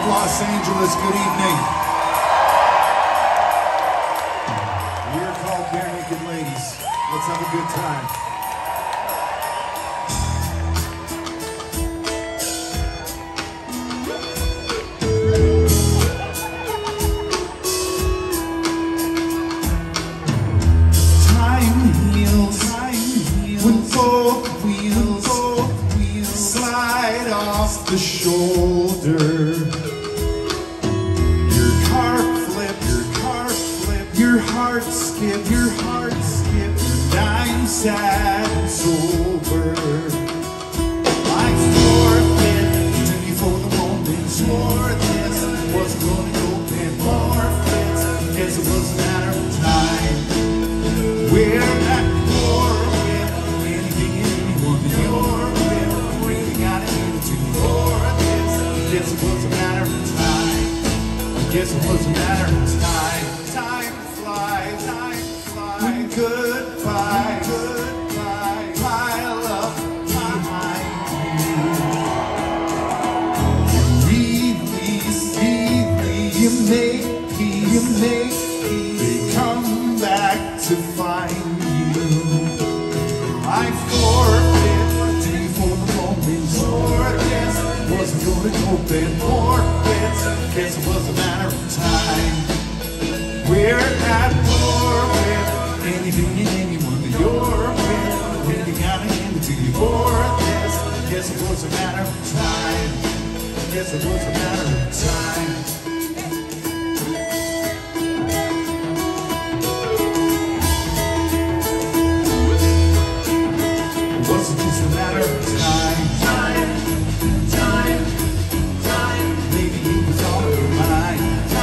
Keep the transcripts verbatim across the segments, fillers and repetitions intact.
Los Angeles, good evening. We're called Barenaked Ladies. Let's have a good time. Time heals, time heals when both wheels, both wheels slide off the shoulder. Your heart skip, your heart skip, dying sad and sober. I forfeit duty for the moment. Swore this wasn't going to go and forfeit. Guess it was a matter of time. We're at war with anything and anyone that you're with. Really gotta give it to you for this. Guess it was a matter of time. Guess it was a matter of time. Time. Time flies, goodbye, goodbye, pile up behind you. You release, release, you make peace, you make peace. They come back to find you. I forfeit duty for the moment. Sure, yes, wasn't gonna go bed forfeit. Guess it was a matter of time. We're at war with anything and anyone that you're with. Really gotta give it to you for this. Guess it was a matter of time. Guess it was a matter of time. It wasn't just a matter of time. Time, time, time. Maybe he was all of your mind.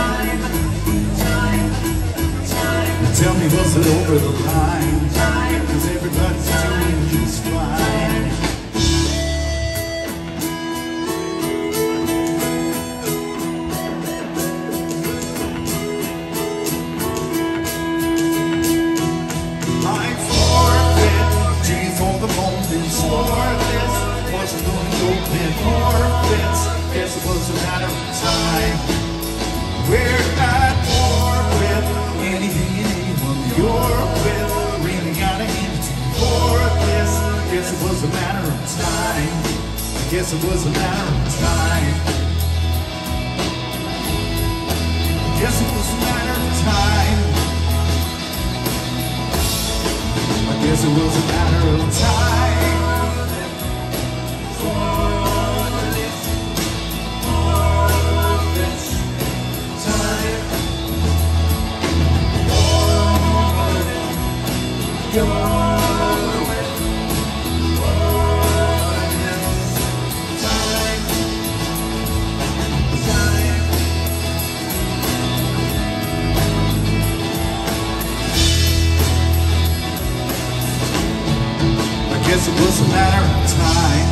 Tell me, was it over the line? Time. Cause everybody's doing just fine. I forfeit duty for the moment. Swore this wasn't going to go in forfeits. Guess it was a matter of time. We're at war with anything and anyone you're with. Really gotta give it to you for this. Guess it was a matter of time. I guess it was a matter of time. I guess it was a matter of time. I guess it was a matter of time. I guess it was a matter of time.